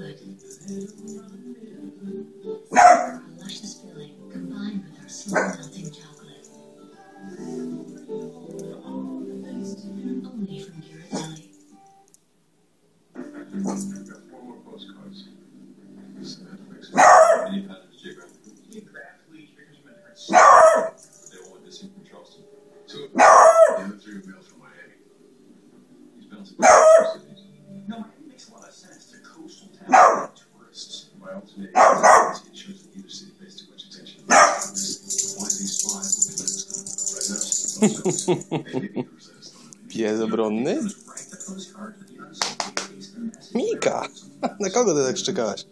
chocolate. A luscious filling combined with our slow melting chocolate. Only from Ghirardelli. I've got 4 more postcards. Any patterns geographically? Geographically, because I'm in different states. They all went missing from Charleston. 2 of them. The other 3 are mailed from Miami. He's bouncing between cities. No, it makes a lot of sense. They're coastal towns and tourists. My alternate agency ensures that either city pays too much attention. Why these spies will be letting us go right now? Maybe Pies obronny? Mika! Na kogo ty tak szczekałaś?